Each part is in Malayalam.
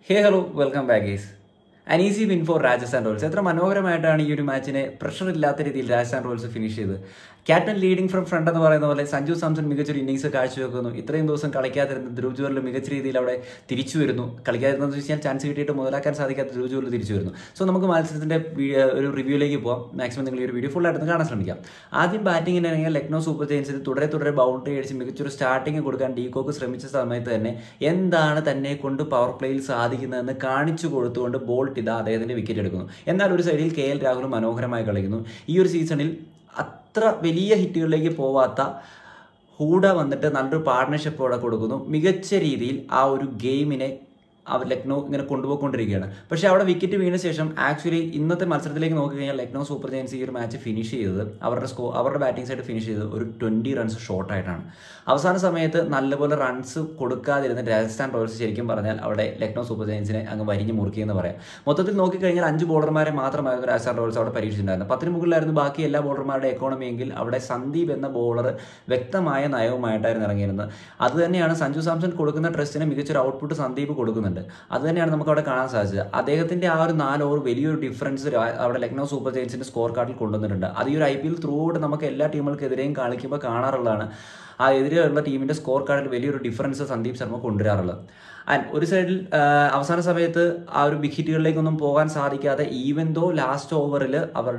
Hey, hello, welcome back, guys. An easy win for Rajasthan Royals. എത്ര മനോഹരമായിട്ടാണ് ഈ ഒരു മാച്ചിനെ പ്രഷർ ഇല്ലാത്ത രീതിയിൽ രാജസ്ഥാൻ റോയൽസ് ഫിനിഷ് ചെയ്ത് ക്യാപ്റ്റൻ ലീഡിംഗ് ഫ്രം ഫ്രണ്ട് എന്ന് പറയുന്ന പോലെ സഞ്ജു സാംസൺ മികച്ചൊരു ഇന്നിംഗ്സ് കാഴ്ചവെക്കുന്നു. ഇത്രയും ദിവസം കളിക്കാതിരുന്ന ധ്രുവ് ജുവലിൽ മികച്ച രീതിയിൽ അവിടെ തിരിച്ചു വരുന്നു. കളിക്കാതിരുന്നതെന്ന് വെച്ചാൽ ചാൻസ് കിട്ടിയിട്ട് മുതലാക്കാൻ സാധിക്കാത്ത ധ്രുവ് ജുവലിൽ തിരിച്ചു വരുന്നു. സോ നമുക്ക് മത്സരത്തിൻ്റെ ഒരു റിവ്യൂയിലേക്ക് പോകാം. മാക്സിമം നിങ്ങൾ ഈ ഒരു വീഡിയോ ഫുള്ളായിട്ട് കാണാൻ ശ്രമിക്കാം. ആദ്യം ബാറ്റിങ്ങിന് ഇറങ്ങിയ ലക്നൗ സൂപ്പർ ജയൻസിന് തുടരെ ബൗണ്ടറി അടിച്ച് മികച്ചൊരു സ്റ്റാർട്ടിങ് കൊടുക്കാൻ ഡീകോക്ക് ശ്രമിച്ച സമയത്ത് തന്നെ എന്താണ് തന്നെ കൊണ്ട് പവർ പ്ലേയിൽ സാധിക്കുന്നതെന്ന് കാണിച്ചു കൊടുത്തുകൊണ്ട് ബോൾട്ട് ഇതാ അദ്ദേഹത്തിൻ്റെ വിക്കറ്റ് എടുക്കുന്നു. എന്നാൽ ഒരു സൈഡിൽ KL രാഹുൽ മനോഹരമായി കളിക്കുന്നു. ഈ ഒരു സീസണിൽ അത്ര വലിയ ഹിറ്റുകളിലേക്ക് പോവാത്ത ഹൂഡ വന്നിട്ട് നല്ലൊരു പാർട്ട്ണർഷിപ്പ് അവിടെ കൊടുക്കുന്നു. മികച്ച രീതിയിൽ ആ ഒരു ഗെയിമിനെ ലക്നൗ ഇങ്ങനെ കൊണ്ടുപോയിക്കൊണ്ടിരിക്കുകയാണ്. പക്ഷേ അവിടെ വിക്കറ്റ് വീണ ശേഷം ആക്ച്വലി ഇന്നത്തെ മത്സരത്തിലേക്ക് നോക്കിക്കഴിഞ്ഞാൽ ലക്നൗ സൂപ്പർ ജയൻസ് ഈ ഒരു മാച്ച് ഫിനിഷ് ചെയ്തത് അവരുടെ ബാറ്റിംഗ് സൈഡ് ഫിനിഷ് ചെയ്തത് ഒരു 20 റൺസ് ഷോർട്ടായിട്ടാണ്. അവസാന സമയത്ത് നല്ലപോലെ റൺസ് കൊടുക്കാതിരുന്ന രാജസ്ഥാൻ റോയൽസ് ശരിക്കും പറഞ്ഞാൽ അവിടെ ലക്നൗ സൂപ്പർ ജയൻസിനെ അങ്ങ് വരിഞ്ഞ് മുറുക്കിയെന്ന് പറയാം. മൊത്തത്തിൽ നോക്കിക്കഴിഞ്ഞാൽ 5 ബോളർമാരെ മാത്രമായിരുന്നു രാജസ്ഥാൻ റോയൽസ് അവിടെ പരീക്ഷിച്ചിട്ടുണ്ടായിരുന്നത്. 10 മുകളിലായിരുന്നു ബാക്കി എല്ലാ ബോളർമാരുടെ എക്കോണമി എങ്കിൽ അവിടെ സന്ദീപ് എന്ന ബോളർ വ്യക്തമായ നയവുമായിട്ടായിരുന്നു ഇറങ്ങിയിരുന്നത്. അതുതന്നെയാണ് സഞ്ജു സാംസൺ കൊടുക്കുന്ന ടെസ്റ്റിന് മികച്ചൊരു ഔട്ട്പുട്ട് സന്ദീപ് കൊടുക്കുന്നുണ്ട്. അത് തന്നെയാണ് നമുക്ക് അവിടെ കാണാൻ സാധിച്ചത്. അദ്ദേഹത്തിന്റെ ആ ഒരു 4 ഓവർ വലിയൊരു ഡിഫറൻസ് അവിടെ ലക്നൗ സൂപ്പർ ജയൻസിന്റെ സ്കോർ കാർഡിൽ കൊണ്ടുവന്നിട്ടുണ്ട്. അത് ഈ ഒരു IPL ത്രൂ ഔട്ട് നമുക്ക് എല്ലാ ടീമുകൾക്കെതിരെയും കളിക്കുമ്പോൾ കാണാറുള്ളതാണ്. ആ എതിരെയുള്ള ടീമിന്റെ സ്കോർ കാർഡിൽ വലിയൊരു ഡിഫറൻസ് സന്ദീപ് ശർമ്മ കൊണ്ടുവരാറുള്ളത്. ആൻഡ് ഒരു സൈഡിൽ അവസാന സമയത്ത് ആ ഒരു ബിഗ് ഹിറ്റുകളിലേക്കൊന്നും പോകാൻ സാധിക്കാതെ ഈവൻ ദോ ലാസ്റ്റ് ഓവറിൽ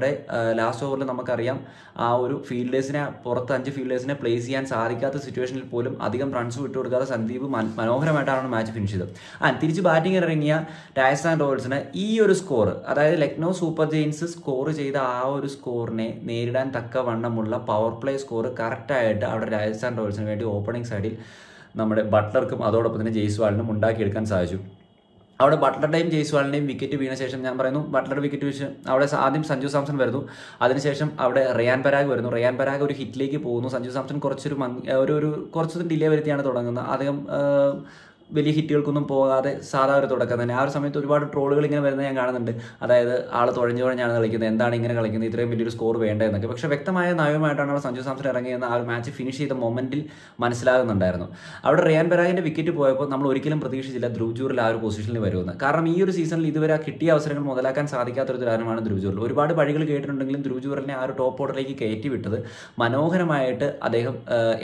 നമുക്കറിയാം ആ ഒരു ഫീൽഡേഴ്സിനെ പുറത്ത് 5 ഫീൽഡേഴ്സിനെ പ്ലേസ് ചെയ്യാൻ സാധിക്കാത്ത സിറ്റുവേഷനിൽ പോലും അധികം റൺസ് വിട്ടുകൊടുക്കാതെ സന്ദീപ് മനോഹരമായിട്ടാണ് മാച്ച് ഫിനിഷ് ചെയ്തത്. ആൻഡ് തിരിച്ച് ബാറ്റിംഗ് ഇറങ്ങിയ രാജസ്ഥാൻ റോയൽസിന് ഈ ഒരു സ്കോർ, അതായത് ലക്നൗ സൂപ്പർ ജയൻസ് സ്കോർ ചെയ്ത ആ ഒരു സ്കോറിനെ നേരിടാൻ തക്കവണ്ണമുള്ള പവർ പ്ലേ സ്കോർ കറക്റ്റായിട്ട് അവിടെ രാജസ്ഥാൻ റോയൽസിന് വേണ്ടി ഓപ്പണിംഗ് സൈഡിൽ നമ്മുടെ ബട്ട്ലർക്കും അതോടൊപ്പം തന്നെ ജയ്സ്വാളിനും ഉണ്ടാക്കിയെടുക്കാൻ സാധിച്ചു. അവിടെ ബട്ട്ലറുടെയും ജയ്സ്വാളിൻ്റെയും വിക്കറ്റ് വീണ ശേഷം ഞാൻ പറയുന്നു ബട്ട്ലർ വിക്കറ്റ് വീഴ്ച അവിടെ ആദ്യം സഞ്ജു സാംസൺ വരുന്നു. അതിനുശേഷം അവിടെ റിയാൻ പരാഗ് വരുന്നു. റിയാൻ പരാഗ് ഒരു ഹിറ്റിലേക്ക് പോകുന്നു. സഞ്ജു സാംസൺ കുറച്ചൊരു ഡിലേ വരുത്തിയാണ് തുടങ്ങുന്നത്. അദ്ദേഹം വലിയ ഹിറ്റുകൾക്കൊന്നും പോകാതെ സാധാ ഒരു തുടക്കം തന്നെ. ആ ഒരു സമയത്ത് ഒരുപാട് ട്രോളുകൾ ഇങ്ങനെ വരുന്നത് ഞാൻ കാണുന്നുണ്ട്. അതായത് ആൾ തുഴഞ്ഞാണ് കളിക്കുന്നത്, എന്താണ് ഇങ്ങനെ കളിക്കുന്നത്, ഇത്രയും വലിയൊരു സ്കോർ വേണ്ടതെന്നൊക്കെ. പക്ഷേ വ്യക്തമായ നയവുമായിട്ടാണ് സഞ്ജു സാംസൺ ഇറങ്ങിയെന്ന് ആ ഒരു മാച്ച് ഫിനിഷ് ചെയ്ത മൊമെന്റിൽ മനസ്സിലാകുന്നുണ്ടായിരുന്നു. അവിടെ റിയാൻ പരാഗിന്റെ വിക്കറ്റ് പോയപ്പോൾ നമ്മൾ ഒരിക്കലും പ്രതീക്ഷിച്ചില്ല ധ്രുവ് ജുവൽ ആ ഒരു പൊസിഷനിൽ വരുമെന്ന്. കാരണം ഈ ഒരു സീസണിൽ ഇതുവരെ കിട്ടിയ അവസരങ്ങൾ മുതലാക്കാൻ സാധിക്കാത്തൊരു താരമാണ് ധ്രുവ് ജുവൽ. ഒരുപാട് വഴികൾ കേട്ടിട്ടുണ്ടെങ്കിലും ധ്രുവ് ജുവലിനെ ആ ഒരു ടോപ്പ് ഓർഡറിലേക്ക് കയറ്റി വിട്ടത് മനോഹരമായിട്ട് അദ്ദേഹം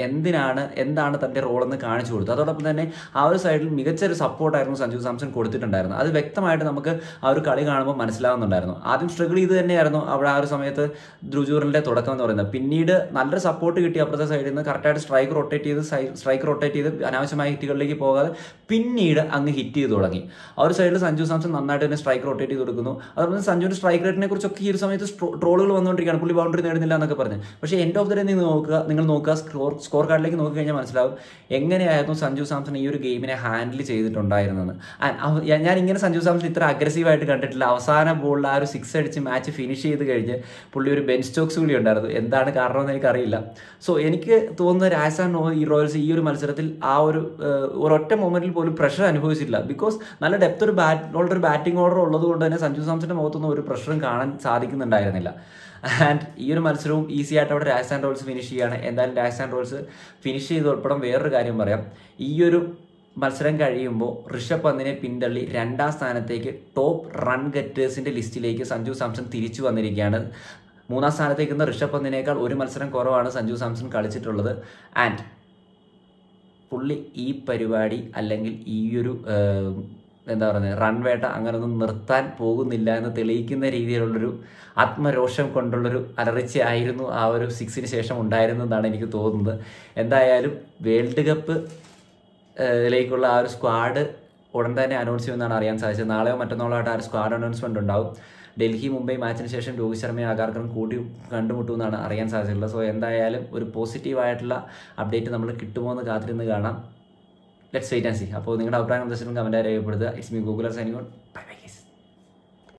എന്താണ് തൻ്റെ റോളെന്ന് കാണിച്ചു കൊടുത്തു. അതോടൊപ്പം തന്നെ ആ ഒരു സൈഡിൽ മികച്ചൊരു സപ്പോർട്ടായിരുന്നു സഞ്ജു സാംസൺ കൊടുത്തിട്ടുണ്ടായിരുന്നു. അത് വ്യക്തമായിട്ട് നമുക്ക് ആ ഒരു കളി കാണുമ്പോൾ മനസ്സിലാവുന്നുണ്ടായിരുന്നു. ആദ്യം സ്ട്രഗിൾ ചെയ്ത് തന്നെയായിരുന്നു അവിടെ ആ ഒരു സമയത്ത് ധ്രുവ് ജുവലിന്റെ തുടക്കം എന്ന് പറയുന്നത്. പിന്നീട് നല്ലൊരു സപ്പോർട്ട് കിട്ടി അപ്പുറത്തെ സൈഡിൽ നിന്ന്. കറക്റ്റായിട്ട് സ്ട്രൈക്ക് റൊട്ടേറ്റ് ചെയ്ത് അനാവശ്യമായ ഹിറ്റുകളിലേക്ക് പോകാതെ പിന്നീട് അങ്ങ് ഹിറ്റ് ചെയ്ത് തുടങ്ങി. ആ ഒരു സൈഡിൽ സഞ്ജു സാംസൺ നന്നായിട്ട് തന്നെ സ്ട്രൈക്ക് റൊട്ടേറ്റ് ചെയ്ത് കൊടുക്കുന്നു. അതുപോലെ സഞ്ജുവിന്റെ സ്ട്രൈക്ക് റേറ്റിനെ കുറിച്ചൊക്കെ ഈ ഒരു സമയത്ത് ട്രോളുകൾ വന്നുകൊണ്ടിരിക്കുകയാണ്, പുള്ളി ബൗണ്ടറി നേടുന്നില്ല എന്നൊക്കെ പറഞ്ഞ്. പക്ഷേ എൻഡ് ഓഫ് ദ ഡേ നിങ്ങൾ നോക്കുക സ്കോർ കാർഡിലേക്ക് നോക്കിക്കഴിഞ്ഞാൽ മനസ്സിലാവും എങ്ങനെയായിരുന്നു സഞ്ജു സാംസൺ ഈ ഒരു ഗെയിമിനെ ഹാൻഡിൽ ചെയ്തിട്ടുണ്ടായിരുന്നത്. ഞാൻ ഇങ്ങനെ സഞ്ജു സാംസൺ ഇത്ര അഗ്രസീവായിട്ട് കണ്ടിട്ടില്ല. അവസാന ബോളിൽ ആ ഒരു 6 അടിച്ച് മാച്ച് ഫിനിഷ് ചെയ്ത് കഴിഞ്ഞ് പുള്ളി ഒരു ബെൻ സ്റ്റോക്സ് കൂടി ഉണ്ടായിരുന്നു. എന്താണ് കാരണമെന്ന് എനിക്കറിയില്ല. സോ എനിക്ക് തോന്നുന്നത് രാജസ്ഥാൻ റോയൽസ് ഈ ഒരു മത്സരത്തിൽ ആ ഒരൊറ്റ മൊമെന്റിൽ പോലും പ്രഷർ അനുഭവിച്ചിട്ടില്ല. ബിക്കോസ് നല്ല ഡെപ്ത് ഒരു ബാറ്റിംഗ് ഓർഡർ ഉള്ളത് കൊണ്ട് തന്നെ സഞ്ജു സാംസന്റെ മുഖത്തൊന്നും ഒരു പ്രഷറും കാണാൻ സാധിക്കുന്നുണ്ടായിരുന്നില്ല. ആൻഡ് ഈ ഒരു മത്സരവും ഈസി ആയിട്ട് അവിടെ രാജസ്ഥാൻ റോയൽസ് ഫിനിഷ് ചെയ്യുകയാണ്. എന്തായാലും രാജസ്ഥാൻ റോയൽസ് ഫിനിഷ് ചെയ്ത് ഉൾപ്പെടെ വേറൊരു കാര്യം പറയാം. ഈ ഒരു മത്സരം കഴിയുമ്പോൾ ഋഷഭ് പന്തിനെ പിന്തള്ളി 2ാം സ്ഥാനത്തേക്ക് ടോപ്പ് റൺ ഗെറ്റേഴ്സിന്റെ ലിസ്റ്റിലേക്ക് സഞ്ജു സാംസൺ തിരിച്ചു വന്നിരിക്കുകയാണ്. 3ാം സ്ഥാനത്തേക്ക് നിന്ന് ഋഷഭ് പന്തിനേക്കാൾ ഒരു മത്സരം കുറവാണ് സഞ്ജു സാംസൺ കളിച്ചിട്ടുള്ളത്. ആൻഡ് പുള്ളി ഈ പരിപാടി അല്ലെങ്കിൽ ഈ ഒരു റൺ വേട്ട അങ്ങനൊന്നും നിർത്താൻ പോകുന്നില്ല എന്ന് തെളിയിക്കുന്ന രീതിയിലുള്ളൊരു ആത്മരോഷം കൊണ്ടുള്ളൊരു അലർച്ചയായിരുന്നു ആ ഒരു 6ന് ശേഷം ഉണ്ടായിരുന്നതെന്നാണ് എനിക്ക് തോന്നുന്നത്. എന്തായാലും വേൾഡ് കപ്പ് ലേക്കുള്ള ആ ഒരു സ്ക്വാഡ് ഉടൻ തന്നെ അനൗൺസ് ചെയ്യുമെന്നാണ് അറിയാൻ സാധിച്ചത്. നാളെയോ മറ്റന്നാളോ ആയിട്ട് ആ ഒരു സ്ക്വാഡ് അനൗൺസ്മെന്റ് ഉണ്ടാവും. ഡൽഹി മുംബൈ മാച്ചിന് ശേഷം രോഹിത് ശർമ്മയെ ആകാർക്കും കണ്ടുമുട്ടുമെന്നാണ് അറിയാൻ സാധിച്ചിട്ടുള്ളത്. സോ എന്തായാലും ഒരു പോസിറ്റീവായിട്ടുള്ള അപ്ഡേറ്റ് നമ്മൾ കിട്ടുമോ എന്ന് കാത്തിരുന്ന് കാണാം. Let's wait and see. അപ്പോൾ നിങ്ങളുടെ അഭിപ്രായം നിർദ്ദേശം കമൻറ്റായി രേഖപ്പെടുത്തുക. It's me Googler signing out. Bye bye guys.